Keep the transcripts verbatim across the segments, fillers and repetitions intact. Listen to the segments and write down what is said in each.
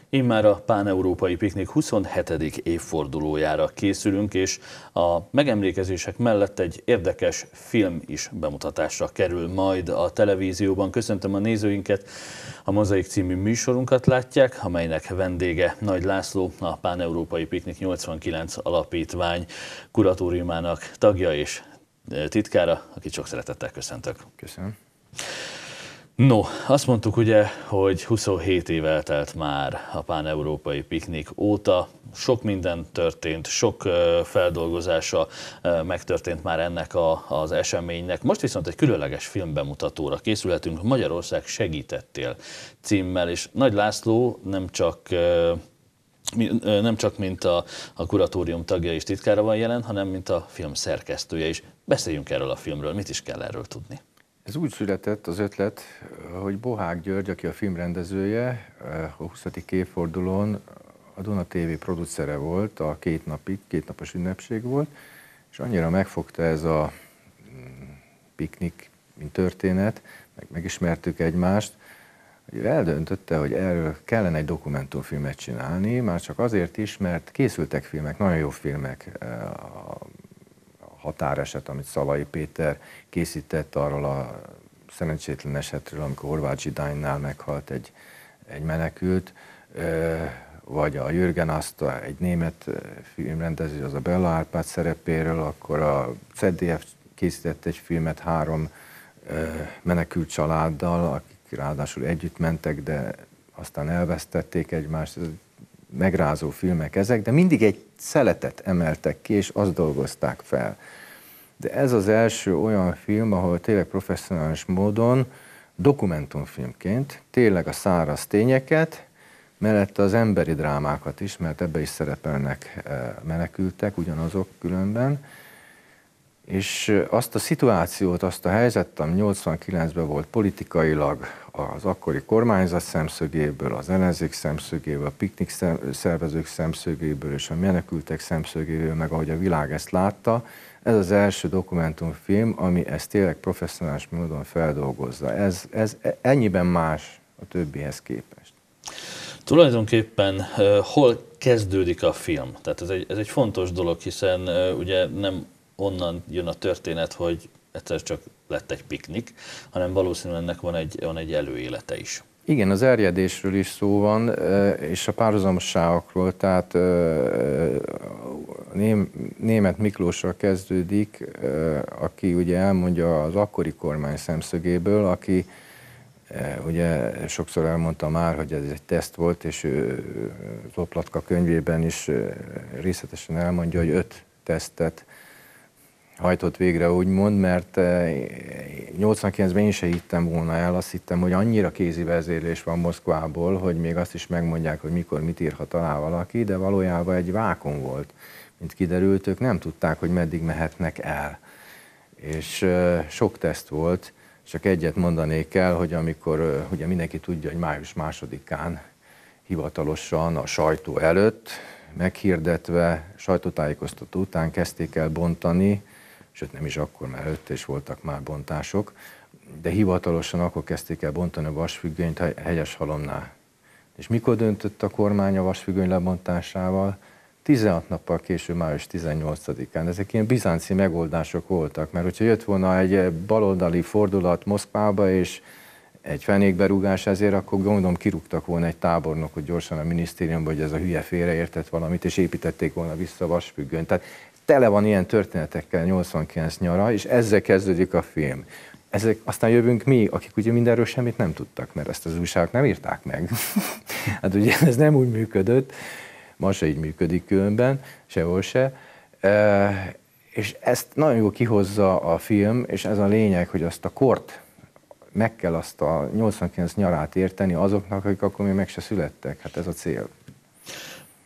Immár a Pán-Európai Piknik huszonhetedik évfordulójára készülünk, és a megemlékezések mellett egy érdekes film is bemutatásra kerül majd a televízióban. Köszöntöm a nézőinket, a Mozaik című műsorunkat látják, amelynek vendége Nagy László, a Pán-Európai Piknik nyolcvankilenc alapítvány kuratóriumának tagja és titkára, akit sok szeretettel köszöntök. Köszönöm. No, azt mondtuk ugye, hogy huszonhét év eltelt már a Pán-Európai Piknik óta. Sok minden történt, sok feldolgozása megtörtént már ennek a, az eseménynek. Most viszont egy különleges filmbemutatóra készülhetünk, Magyarország segítettél címmel, és Nagy László nem csak nem csak mint a, a kuratórium tagja és titkára van jelen, hanem mint a film szerkesztője is. Beszéljünk erről a filmről, mit is kell erről tudni? Ez úgy született az ötlet, hogy Bohák György, aki a filmrendezője, a huszadik évfordulón a Duna té vé producere volt, a két napig, kétnapos ünnepség volt, és annyira megfogta ez a piknik, mint történet, meg megismertük egymást, hogy eldöntötte, hogy erről kellene egy dokumentumfilmet csinálni, már csak azért is, mert készültek filmek, nagyon jó filmek, a Határeset, amit Szalai Péter készített arról a szerencsétlen esetről, amikor Horváth Zsidánynál meghalt egy, egy menekült, vagy a Jürgen Asta, egy német filmrendező, az a Bella Árpád szerepéről, akkor a zé dé ef készített egy filmet három menekült családdal, akik ráadásul együtt mentek, de aztán elvesztették egymást. Megrázó filmek ezek, de mindig egy szeletet emeltek ki, és azt dolgozták fel. De ez az első olyan film, ahol tényleg professzionális módon, dokumentumfilmként, tényleg a száraz tényeket, mellette az emberi drámákat is, mert ebbe is szerepelnek menekültek, ugyanazok különben, és azt a szituációt, azt a helyzetet, ami nyolcvankilencben volt politikailag, az akkori kormányzat szemszögéből, az ellenzék szemszögéből, a piknik szervezők szemszögéből és a menekültek szemszögéből, meg ahogy a világ ezt látta, ez az első dokumentumfilm, ami ezt tényleg professzionális módon feldolgozza. Ez, ez ennyiben más a többihez képest. Tulajdonképpen uh, hol kezdődik a film? Tehát ez egy, ez egy fontos dolog, hiszen uh, ugye nem onnan jön a történet, hogy egyszer csak lett egy piknik, hanem valószínűleg ennek van egy, van egy előélete is. Igen, az erjedésről is szó van, és a párhuzamosságokról, tehát Németh Miklóssal kezdődik, aki ugye elmondja az akkori kormány szemszögéből, aki ugye sokszor elmondta már, hogy ez egy teszt volt, és ő Zoplatka könyvében is részletesen elmondja, hogy öt tesztet hajtott végre, úgymond, mert nyolcvankilencben én se hittem volna el, azt hittem, hogy annyira kézi vezérlés van Moszkvából, hogy még azt is megmondják, hogy mikor mit írhat alá valaki, de valójában egy vákum volt. Mint kiderült, ők nem tudták, hogy meddig mehetnek el. És sok teszt volt, csak egyet mondanék el, hogy amikor ugye mindenki tudja, hogy május másodikán hivatalosan a sajtó előtt, meghirdetve, sajtótájékoztató után kezdték el bontani, sőt nem is akkor, mert előtte is voltak már bontások, de hivatalosan akkor kezdték el bontani a vasfüggönyt a Hegyeshalomnál. És mikor döntött a kormány a vasfüggöny lebontásával? tizenhat nappal később, május tizennyolcadikán. Ezek ilyen bizánci megoldások voltak, mert hogyha jött volna egy baloldali fordulat Moszkvába, és egy fenékberúgás ezért, akkor gondolom kirúgtak volna egy tábornokot gyorsan a minisztériumban, hogy ez a hülye félreértett valamit, és építették volna vissza a vasfüggönyt. Tehát tele van ilyen történetekkel nyolcvankilenc nyara, és ezzel kezdődik a film. Ezek, aztán jövünk mi, akik ugye mindenről semmit nem tudtak, mert ezt az újságok nem írták meg. Hát ugye ez nem úgy működött, ma se így működik különben, sehol se. E, és ezt nagyon jól kihozza a film, és ez a lényeg, hogy azt a kort, meg kell azt a nyolcvankilenc nyarát érteni azoknak, akik akkor még meg se születtek. Hát ez a cél.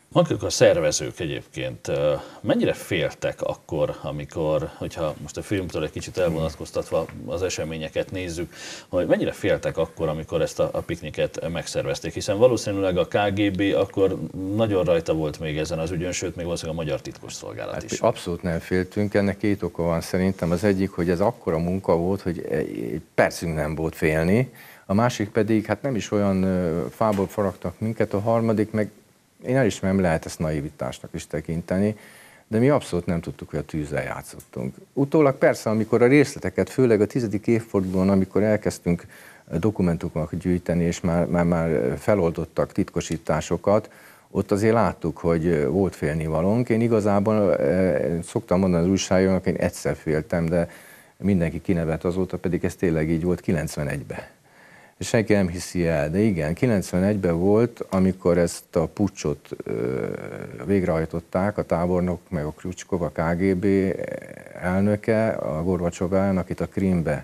Maguk a szervezők egyébként mennyire féltek akkor, amikor, hogyha most a filmtől egy kicsit elvonatkoztatva az eseményeket nézzük, hogy mennyire féltek akkor, amikor ezt a, a pikniket megszervezték, hiszen valószínűleg a ká gé bé akkor nagyon rajta volt még ezen az ügyön, sőt még valószínűleg a magyar titkosszolgálat hát is. Abszolút nem féltünk, ennek két oka van szerintem. Az egyik, hogy ez akkora munka volt, hogy egy percünk nem volt félni, a másik pedig, hát nem is olyan fából faragtak minket, a harmadik meg én elismerem, lehet ezt naivitásnak is tekinteni, de mi abszolút nem tudtuk, hogy a tűzzel játszottunk. Utólag persze, amikor a részleteket, főleg a tizedik évfordulón, amikor elkezdtünk dokumentumokat gyűjteni, és már, már, már feloldottak titkosításokat, ott azért láttuk, hogy volt félnivalónk. Én igazából szoktam mondani az újságírónak, én egyszer féltem, de mindenki kinevet azóta, pedig ez tényleg így volt kilencvenegyben. Senki nem hiszi el, de igen, kilencvenegyben volt, amikor ezt a puccsot végrehajtották, a tábornok, meg a Krucskov, a ká gé bé elnöke, a Gorbacsov elnök, akit a Krímbe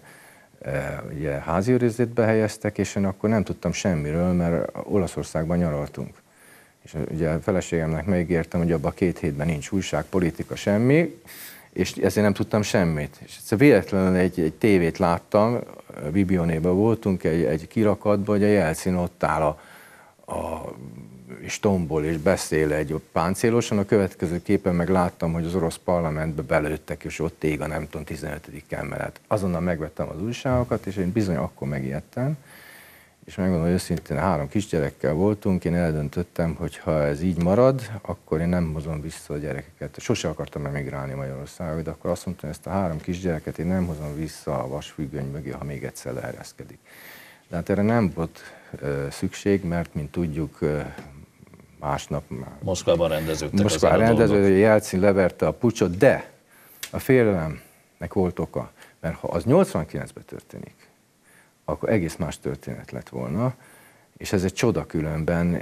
ugye, háziőrizetbe helyeztek, és én akkor nem tudtam semmiről, mert Olaszországban nyaraltunk. És ugye a feleségemnek megígértem, hogy abban a két hétben nincs újság, politika, semmi, és ezért nem tudtam semmit. És egyszer véletlenül egy, egy tévét láttam, Bibionéban voltunk, egy, egy kirakatban, hogy a Jelcin ott áll a, a, és tombol, és beszél egy páncélosan, a következő képen meg láttam, hogy az orosz parlamentbe belőttek, és ott ég a nem tudom, tizenötödik emelet. Azonnal megvettem az újságokat, és én bizony akkor megijedtem, és megmondom, hogy őszintén három kisgyerekkel voltunk, én eldöntöttem, hogy ha ez így marad, akkor én nem hozom vissza a gyerekeket. Sose akartam emigrálni Magyarországra, de akkor azt mondtam, hogy ezt a három kisgyereket én nem hozom vissza a vasfüggöny mögé, ha még egyszer leereszkedik. De hát erre nem volt uh, szükség, mert, mint tudjuk, uh, másnap már... Moszkvában rendeződtek Moszkvában rendeződtek, hogy Jelcin leverte a puccsot, de a félelemnek volt oka, mert ha az nyolcvankilencben történik, akkor egész más történet lett volna, és ez egy csoda különben.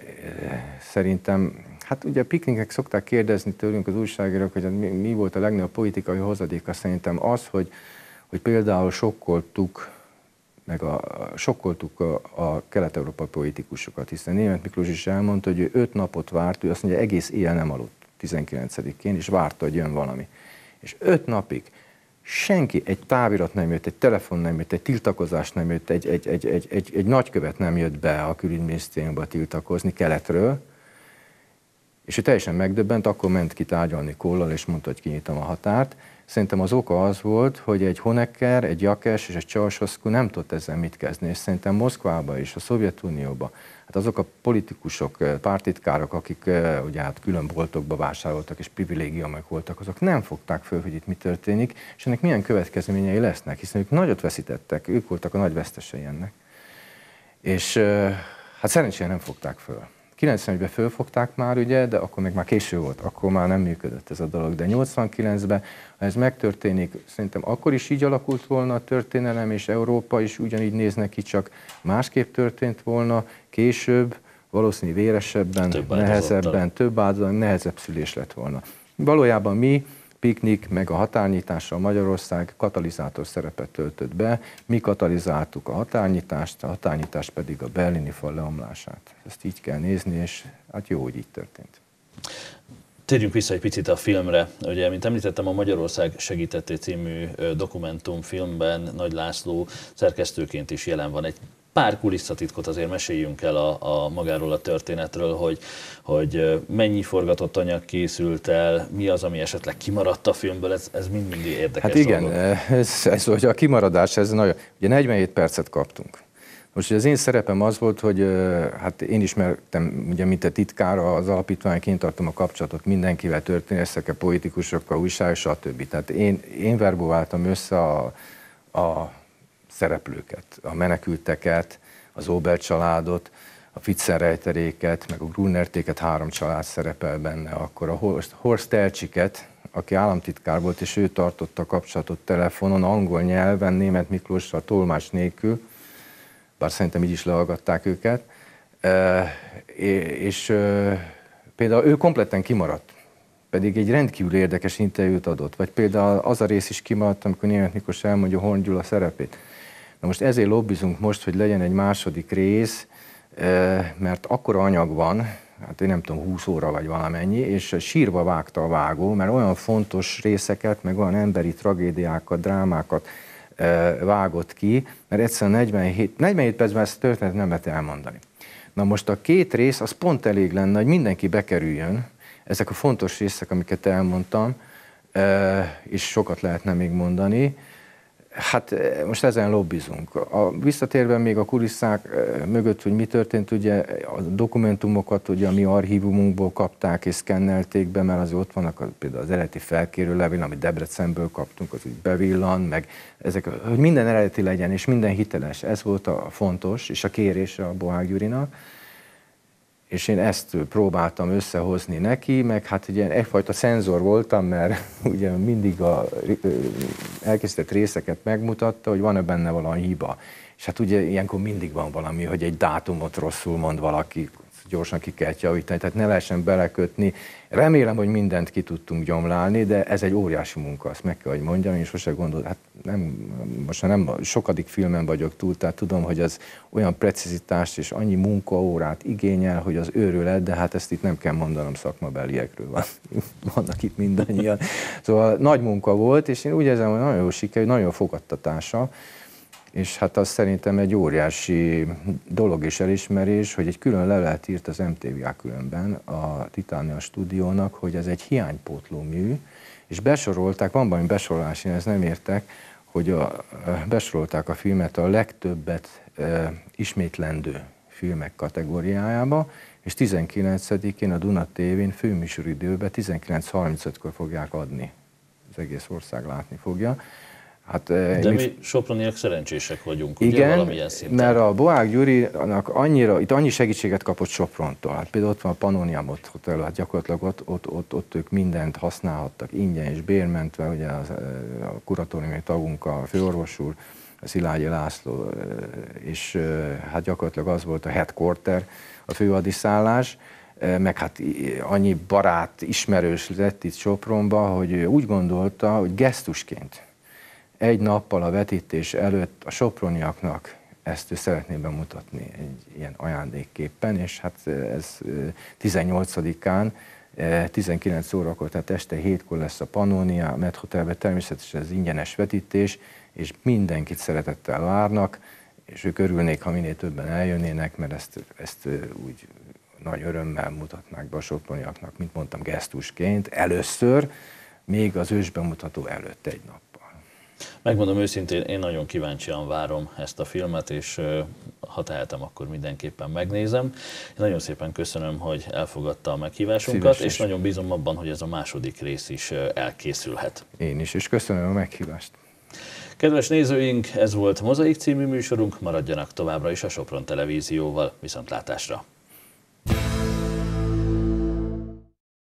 Szerintem, hát ugye a piknikek szokták kérdezni tőlünk az újságírók, hogy mi, mi volt a legnagyobb politikai hozadéka, szerintem az, hogy, hogy például sokkoltuk, meg a, sokkoltuk a, a kelet-európai politikusokat, hiszen Németh Miklós is elmondta, hogy ő öt napot várt, ő azt mondja, egész éjjel nem aludt tizenkilencedikén, és várta, hogy jön valami. És öt napig senki, egy távirat nem jött, egy telefon nem jött, egy tiltakozás nem jött, egy, egy, egy, egy, egy, egy nagykövet nem jött be a külügyminisztériumba tiltakozni keletről, és ő teljesen megdöbbent, akkor ment ki tárgyalni Kollal, és mondta, hogy kinyitom a határt. Szerintem az oka az volt, hogy egy Honecker, egy Jakes és egy Ceausescu nem tudott ezzel mit kezdeni, és szerintem Moszkvában és a Szovjetunióban, hát azok a politikusok, pártitkárok, akik ugye hát külön boltokba vásároltak és privilégiumok voltak, azok nem fogták föl, hogy itt mi történik, és ennek milyen következményei lesznek, hiszen ők nagyot veszítettek, ők voltak a nagy vesztesei ennek. És hát szerencsére nem fogták föl. kilencvenegyben fölfogták már, ugye, de akkor meg már késő volt, akkor már nem működött ez a dolog. De nyolcvankilencben, ha ez megtörténik, szerintem akkor is így alakult volna a történelem, és Európa is ugyanígy néznek ki, csak másképp történt volna, később, valószínűleg véresebben, több nehezebben, több áldozat, nehezebb szülés lett volna. Valójában mi, piknik, meg a határnyitással Magyarország katalizátor szerepet töltött be, mi katalizáltuk a határnyitást, a határnyitás pedig a berlini fal leomlását. Ezt így kell nézni, és hát jó, hogy így történt. Térjünk vissza egy picit a filmre. Ugye, mint említettem, a Magyarország segítetté című dokumentumfilmben Nagy László szerkesztőként is jelen van. Egy pár kulisszatitkot azért meséljünk el a, a magáról a történetről, hogy, hogy mennyi forgatott anyag készült el, mi az, ami esetleg kimaradt a filmből, ez, ez mind mindig érdekes. Hát igen, ez, ez, hogy a kimaradás, ez nagyon, ugye negyvenhét percet kaptunk. Most az én szerepem az volt, hogy hát én ismertem, ugye, mint a titkára az alapítványként tartom a kapcsolatot mindenkivel, történészekkel, politikusokkal, újságos, stb. Tehát én, én verbováltam össze a, a szereplőket, a menekülteket, az Óbel családot, a Fitzenreiteréket, meg a Grunnertéket, három család szerepel benne. Akkor a Horst, Horst Elcsiket, aki államtitkár volt, és ő tartotta a kapcsolatot telefonon, angol nyelven, Németh Miklóssal, tolmács nélkül, bár szerintem így is lehallgatták őket, e, és e, például ő kompletten kimaradt, pedig egy rendkívül érdekes interjút adott, vagy például az a rész is kimaradt, amikor Németh Miklós elmondja Horn Gyula szerepét. Na most ezért lobbizunk most, hogy legyen egy második rész, e, mert akkora anyag van, hát én nem tudom, húsz óra vagy valamennyi, és sírva vágta a vágó, mert olyan fontos részeket, meg olyan emberi tragédiákat, drámákat vágott ki, mert egyszerűen negyvenhét, negyvenhét percben ezt a történetet nem lehet elmondani. Na most a két rész, az pont elég lenne, hogy mindenki bekerüljön, ezek a fontos részek, amiket elmondtam, és sokat lehetne még mondani. Hát most ezen lobbizunk. A, visszatérve még a kulisszák mögött, hogy mi történt, ugye a dokumentumokat ugye a mi archívumunkból kapták és szkennelték be, mert azért ott vannak a, például az eredeti felkérő levél, amit Debrecenből kaptunk, az úgy bevillan, meg ezek, hogy minden eredeti legyen és minden hiteles. Ez volt a fontos, és a kérése a Boák Gyurinak. És én ezt próbáltam összehozni neki, meg hát ugye egyfajta szenzor voltam, mert ugye mindig a elkészített részeket megmutatta, hogy van-e benne valami hiba. És hát ugye ilyenkor mindig van valami, hogy egy dátumot rosszul mond valaki, gyorsan ki kell javítani, tehát ne lehessen belekötni. Remélem, hogy mindent ki tudtunk gyomlálni, de ez egy óriási munka, azt meg kell, hogy mondjam, én sose gondolom, hát nem, most nem sokadik filmen vagyok túl, tehát tudom, hogy az olyan precizitást és annyi munkaórát igényel, hogy az őrület, de hát ezt itt nem kell mondanom, szakmabeliekről van, vannak itt mindannyian. Szóval nagy munka volt, és én úgy érzem, hogy nagyon jó sikerű, nagyon jó fogadtatása, és hát az szerintem egy óriási dolog és elismerés, hogy egy külön levelet írt az em té vé á különben a Titánia stúdiónak, hogy ez egy hiánypótló mű, és besorolták, van valami besorolás, én ezt nem értek, hogy a, besorolták a filmet a legtöbbet e, ismétlendő filmek kategóriájába, és tizenkilencedikén a Duna té vén főműsoridőben tizenkilenc harmincötkor fogják adni. Az egész ország látni fogja. Hát, de mi, mi soproniak szerencsések vagyunk, ugye, igen, valamilyen szinten. Mert a Boák Gyurinak annyira, itt annyi segítséget kapott Soprontól. Hát például ott van a Pannonia Hotel, hát gyakorlatilag ott, ott, ott, ott ők mindent használhattak ingyen és bérmentve, ugye az, a kuratóriumi tagunk, a főorvos úr, a Szilágyi László, és hát gyakorlatilag az volt a headquarter, a főhadiszállás, meg hát annyi barát, ismerős lett itt Sopronba, hogy úgy gondolta, hogy gesztusként egy nappal a vetítés előtt a soproniaknak ezt ő szeretné bemutatni egy ilyen ajándékképpen, és hát ez tizennyolcadikán, tizenkilenc órakor, tehát este hétkor lesz a Pannonia, a Met Hotelben, természetesen ez ingyenes vetítés, és mindenkit szeretettel várnak, és ők örülnék, ha minél többen eljönnének, mert ezt, ezt úgy nagy örömmel mutatnák be a soproniaknak, mint mondtam, gesztusként, először, még az ősbemutató előtt egy nap. Megmondom őszintén, én nagyon kíváncsian várom ezt a filmet, és ha tehetem, akkor mindenképpen megnézem. Én nagyon szépen köszönöm, hogy elfogadta a meghívásunkat, szíves és nagyon bízom abban, hogy ez a második rész is elkészülhet. Én is, és köszönöm a meghívást. Kedves nézőink, ez volt Mozaik című műsorunk, maradjanak továbbra is a Sopron Televízióval. Viszontlátásra!